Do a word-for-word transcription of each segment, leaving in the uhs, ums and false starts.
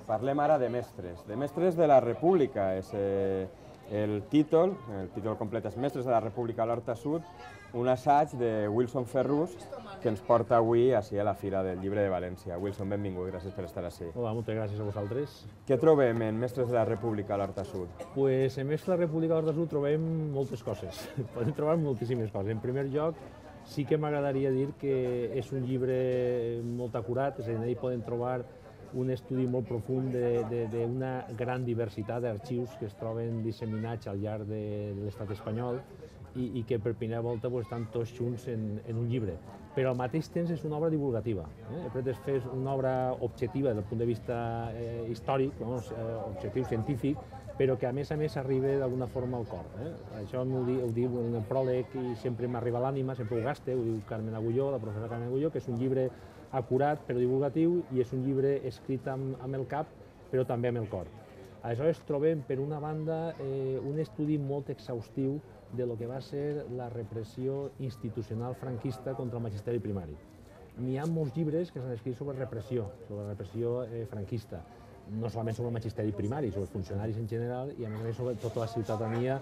Parlem ara de mestres, de mestres de la República. És eh, el títol, el títol complet és Mestres de la República a l'Horta Sud, un assaig de Wilson Ferrús que ens porta avui així a la Fira del Llibre de València. Wilson, benvingut, gràcies per estar així. Hola, moltes gràcies a vosaltres. Què trobem en Mestres de la República a l'Horta Sud? Pues en Mestres de la República a l'Horta Sud trobem moltes coses. Podem trobar moltíssimes coses. En primer lloc, sí que m'agradaria dir que és un llibre molt acurat, és a dir, hi podem trobar un estudi molt profund d'una gran diversitat d'arxius que es troben disseminats al llarg de l'estat espanyol i, i que per primera volta pues, estan tots junts en, en un llibre. Però al mateix temps és una obra divulgativa. Eh? He pretès fer una obra objectiva des del punt de vista eh, històric, vamos, eh, objectiu científic, però que a més a més arriba d'alguna forma al cor. Eh? Això ho diu, ho diu en el pròleg i sempre m'arriba a l'ànima, sempre ho gaste, ho diu Carmen Agulló, la professora Carmen Agulló, que és un llibre acurat però divulgatiu i és un llibre escrit amb, amb el cap però també amb el cor. Aleshores trobem per una banda eh, un estudi molt exhaustiu de lo que va ser la repressió institucional franquista contra el magisteri primari. N'hi ha molts llibres que s'han escrit sobre repressió, sobre repressió eh, franquista, no solament sobre el magisteri primari, sobre els funcionaris en general i a més a més sobre tota la ciutadania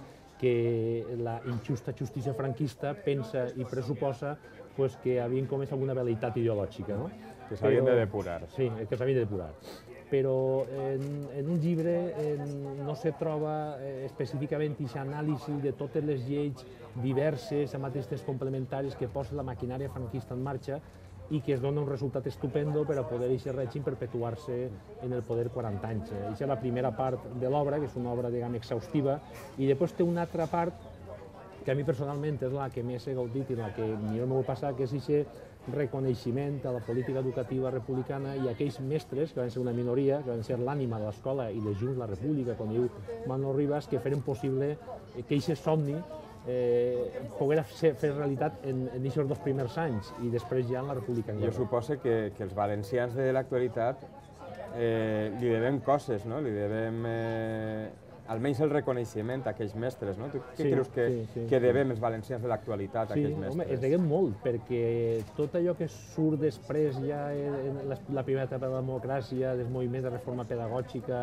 que la injusta justícia franquista pensa i pressuposa pues, que havien comès alguna veleïtat ideològica. No? Que s'havien de depurar. Sí, que s'havien de depurar. Però en, en un llibre en, no se troba eh, específicament aquesta anàlisi de totes les lleis diverses, amb aquestes complementàries que posa la maquinària franquista en marxa i que es dona un resultat estupendo per a poder aquest règim perpetuar-se en el poder quaranta anys. Aquesta és la primera part de l'obra, que és una obra, diguem, exhaustiva, i després té una altra part que a mi personalment és la que més he gaudit i la que millor m'ho passar, que és aquest reconeixement a la política educativa republicana i a aquells mestres, que van ser una minoria, que van ser l'ànima de l'escola i de Junts la República, com diu Manuel Rivas, que feren possible que aquest somni eh, poguera ser, fer realitat en aquests dos primers anys i després ja en la República en guerra. Jo suposo que, que els valencians de l'actualitat eh, li devem coses, no? Li devem eh, almenys el reconeixement a aquells mestres, no? Tu què sí, creus que, sí, sí, que sí. devem els valencians de l'actualitat a sí, aquells mestres? Home, es deguem molt, perquè tot allò que surt després ja en la, la primera etapa de la democràcia, dels moviments de reforma pedagògica,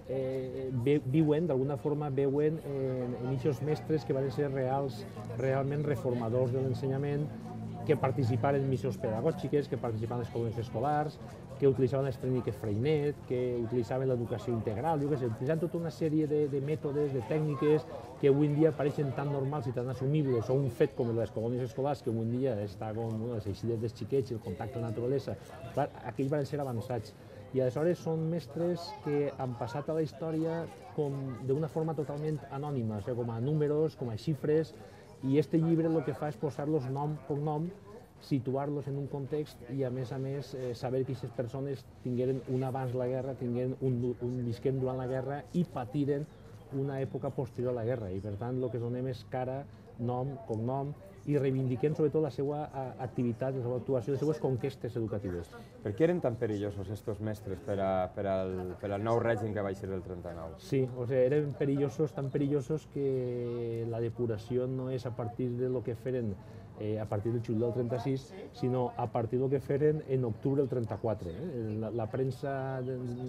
eh, viuen, d'alguna forma, veuen en, en aquests mestres que van ser reals, realment reformadors de l'ensenyament, que participaven en missions pedagògiques, que participaven en les colònies escolars, que utilitzaven les tècniques Freinet, que utilitzaven l'educació integral, jo què sé, utilitzant tota una sèrie de, de mètodes, de tècniques que avui en dia pareixen tan normals i tan assumibles, o un fet com les colònies escolars, que avui en dia està com bueno, les eixides dels xiquets i el contacte amb la naturalesa, clar, aquells van ser avançats. I aleshores són mestres que han passat a la història d'una forma totalment anònima, o sigui, com a números, com a xifres, i aquest llibre el que fa és posar-los nom per nom, situar-los en un context i, a més a més, eh, saber que aquestes persones tingueren un abans la guerra, tingueren un, un visquem durant la guerra i patiren una època posterior a la guerra. I, per tant, el que donem és cara, nom, cognom, i reivindiquem sobretot la seva activitat, la seva actuació, les seves conquestes educatives. Per què eren tan perillosos estos mestres per, a, per, al, per al nou règim que va ser del trenta-nou? Sí, o sigui, eren perillosos, tan perillosos que la depuració no és a partir de lo que feren eh, a partir del juliol del trenta-sis, sinó a partir del que feren en octubre del trenta-quatre. Eh? La, la premsa,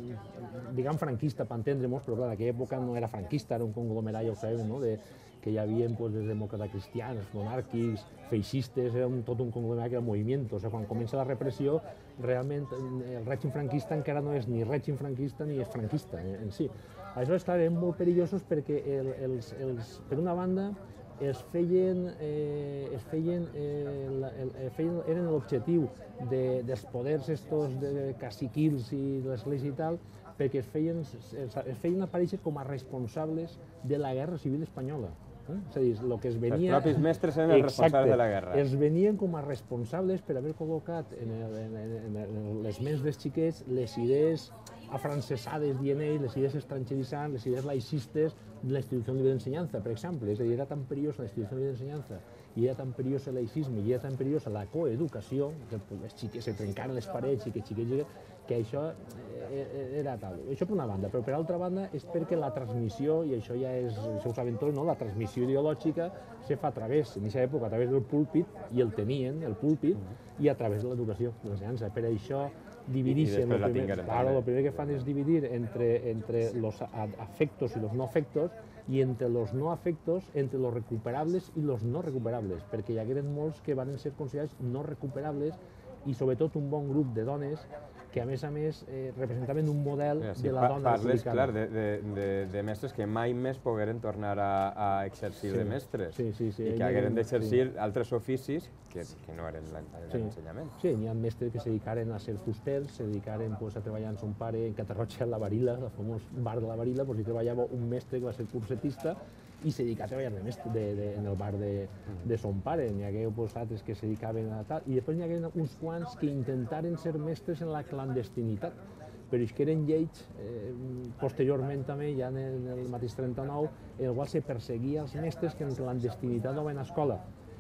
diguem, franquista, per entendre-nos, però clar, en aquella època no era franquista, era un conglomerat, ja ho sabem, no? de, que hi havia pues, des demòcrates cristians, monàrquics, feixistes, era un, tot un conglomerat que era moviment. O sigui, quan comença la repressió, realment el règim franquista encara no és ni règim franquista ni és franquista en, en si. Aleshores, clar, eren molt perillosos perquè el, els, els, per una banda es feien, eh, es feien, eh, el, el, feien eren l'objectiu de, dels poders estos de caciquils i de l'església i tal, perquè es feien, es, es feien aparèixer com a responsables de la Guerra Civil Espanyola. Eh? És a dir, el que es venia... Els propis mestres eren els responsables de la guerra. Els venien com a responsables per haver col·locat en, el, en, en, en les ments dels xiquets les idees afrancesades, dient ells, les idees estrangeritzants, les idees laïcistes de la institució libre d'ensenyança, per exemple. És a dir, era tan perillosa la institució libre d'ensenyança i era tan perillós el laïcisme i era tan perillosa la coeducació, que els xiquets se trencaren les parets i que xiquets... que això era tal. Això per una banda, però per altra banda és perquè la transmissió, i això ja és, això ho saben tots, no? La transmissió ideològica se fa a través, en aquesta època, a través del púlpit, i el tenien, el púlpit, i a través de l'educació, de l'ensenyança. Per això dividixen. després Lo la primer, tingueren claro, també. lo primer que fan és dividir entre, entre los a- afectos y los no afectos i entre los no afectos, entre los recuperables i los no recuperables, perquè hi hagueren molts que van ser considerats no recuperables i sobretot un bon grup de dones que a més a més eh, representaven un model Ja, sí, de la pa- dona parles, republicana. clar, de, de, de, de mestres que mai més pogueren tornar a, a exercir Sí. de mestres Sí, sí, sí, i hi que ha- hagueren d'exercir sí. altres oficis que, que no eren Sí. l'ensenyament. Sí, n'hi ha mestres que se dedicaren a ser fusters, se dedicaren pues, a treballar amb son pare en Catarroja, a la Varila, el famós bar de la Varila, pues, hi treballava un mestre que va ser cursetista i se dedicava a treballar de mestre de, de, en el bar de, de son pare. N'hi hagué pues, altres que se dedicaven a tal, i després n'hi hagué uns quants que intentaren ser mestres en la clandestinitat, però és que eren lleis, eh, posteriorment també, ja en el, en el mateix trenta-nou, en el qual se perseguia els mestres que en clandestinitat no van a escola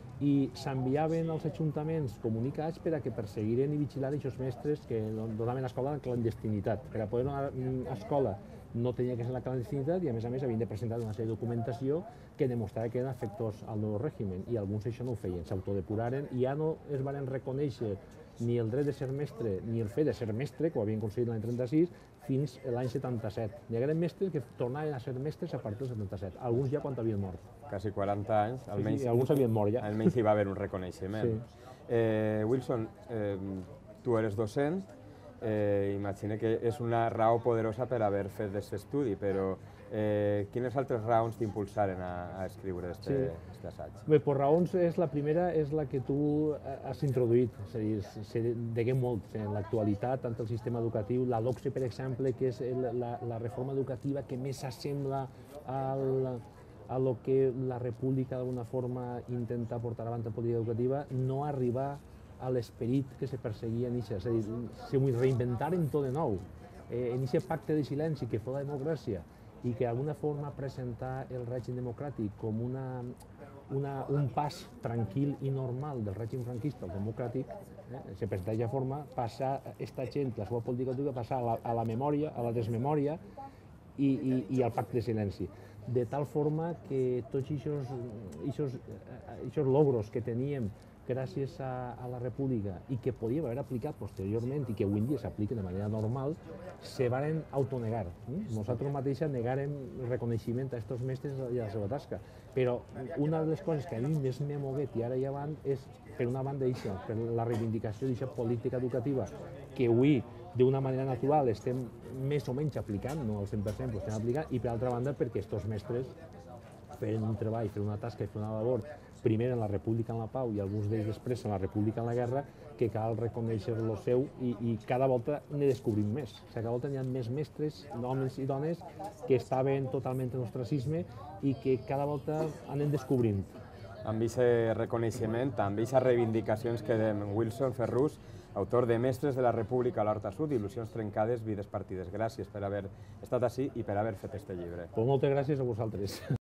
i s'enviaven als ajuntaments comunicats per a que perseguiren i vigilaren aquests mestres que no- donaven a escola en clandestinitat. Per a poder donar mm, a escola no tenia que ser la clandestinitat i a més a més havien de presentar una sèrie de documentació que demostrava que eren afectors al nou règim i alguns això no ho feien, s'autodepuraren i ja no es van reconèixer ni el dret de ser mestre ni el fet de ser mestre, que ho havien aconseguit l'any trenta-sis, fins a l'any setanta-set. Hi hagueren mestres que tornaven a ser mestres a partir del setanta-set, alguns ja quan havien mort. Quasi quaranta anys, almenys, Sí, alguns havien mort ja. almenys hi va haver un reconeixement. Sí. Eh, Wilson, eh, tu eres docent, eh, imagina que és una raó poderosa per haver fet aquest estudi, però eh, quines altres raons t'impulsaren a, a escriure aquest Sí. assaig? Bé, per raons, és la primera és la que tu has introduït, és a dir, se degué molt en l'actualitat, tant el sistema educatiu, la LOCSE, per exemple, que és el, la, la reforma educativa que més s'assembla al, a lo que la República d'alguna forma intenta portar avant en política educativa, no arribar a l'esperit que se perseguia en això, és a dir, si ho reinventaren tot de nou, eh, en aquest pacte de silenci que fou la democràcia i que d'alguna forma presentar el règim democràtic com una, una, un pas tranquil i normal del règim franquista al democràtic, eh, se presenta d'aquesta forma, passar aquesta gent, la seva política educativa, passar a la, a la memòria, a la desmemòria i, i, i al pacte de silenci. De tal forma que tots aquests logros que teníem gràcies a, a la República i que podíem haver aplicat posteriorment i que avui en dia s'apliquen de manera normal, se varen autonegar. Eh? Nosaltres mateixos negàrem reconeixement a aquests mestres i a la seva tasca. Però una de les coses que a mi més m'he mogut i ara i avant és, per una banda, això, per la reivindicació d'aquesta política educativa que avui, d'una manera natural, estem més o menys aplicant, no al cent per cent, però estem aplicant, i per altra banda perquè aquests mestres feien un treball, feien una tasca i feien una labor, primer en la República en la Pau i alguns d'ells després en la República en la Guerra, que cal reconèixer lo seu i, i cada volta ne descobrim més. O sigui, cada volta hi ha més mestres, homes i dones, que estaven totalment en ostracisme i que cada volta anem descobrint. Amb aquest reconeixement, amb aquestes reivindicacions que dem Wilson Ferrús, autor de Mestres de la República a l'Horta Sud, Il·lusions trencades, vides partides. Gràcies per haver estat ací i per haver fet este llibre. Pues moltes gràcies a vosaltres.